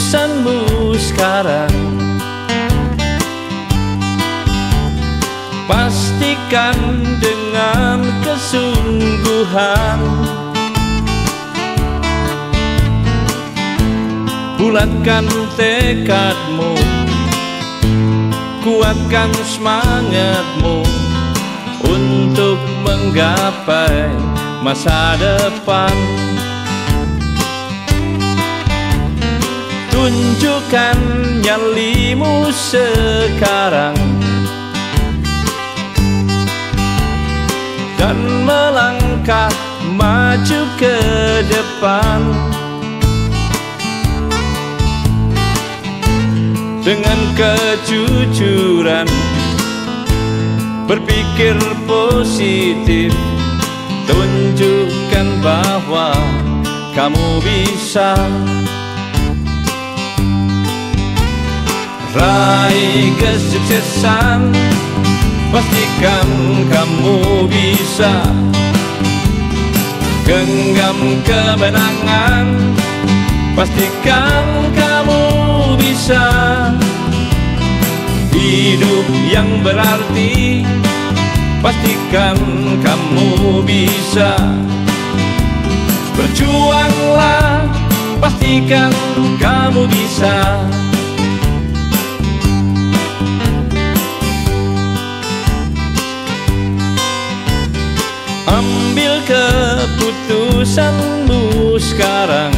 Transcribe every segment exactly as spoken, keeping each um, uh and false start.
keputusanmu sekarang. Pastikan dengan kesungguhan, bulatkan tekadmu, kuatkan semangatmu untuk menggapai masa depan. Tunjukkan nyalimu sekarang dan melangkah maju ke depan dengan kejujuran. Berpikir positif, tunjukkan bahwa kamu bisa. Raih kesuksesan, pastikan kamu bisa. Genggam kemenangan, pastikan kamu bisa. Hidup yang berarti, pastikan kamu bisa. Berjuanglah, pastikan kamu bisa. Ambil keputusanmu sekarang.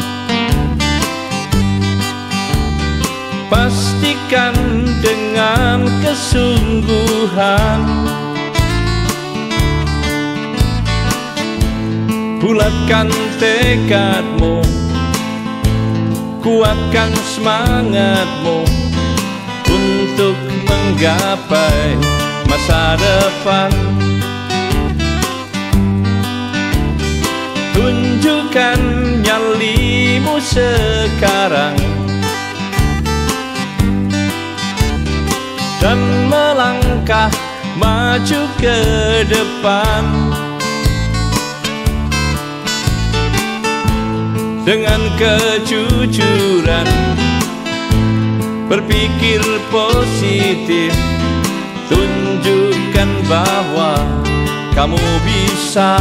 Pastikan dengan kesungguhan, bulatkan tekadmu, kuatkan semangatmu untuk menggapai masa depan. Tunjukkan nyalimu sekarang dan melangkah maju ke depan dengan kejujuran. Berpikir positif, tunjukkan bahwa kamu bisa.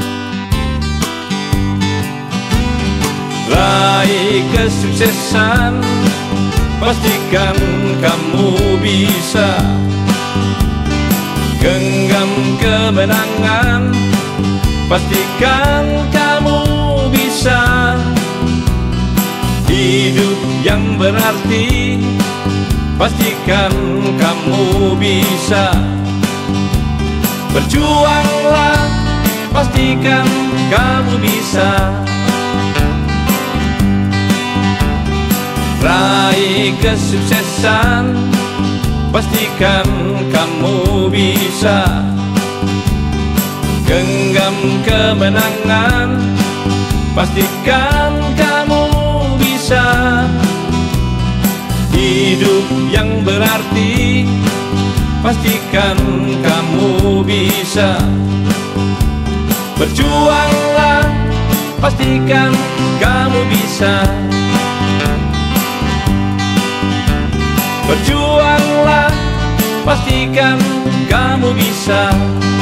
Raih kesuksesan, pastikan kamu bisa. Genggam kemenangan, pastikan kamu bisa. Hidup yang berarti, pastikan kamu bisa. Berjuanglah, pastikan kamu bisa. Raih kesuksesan, pastikan kamu bisa. Genggam kemenangan, pastikan kamu bisa. Hidup yang berarti, pastikan kamu bisa. Berjuanglah, pastikan kamu bisa. Berjuanglah, pastikan kamu bisa.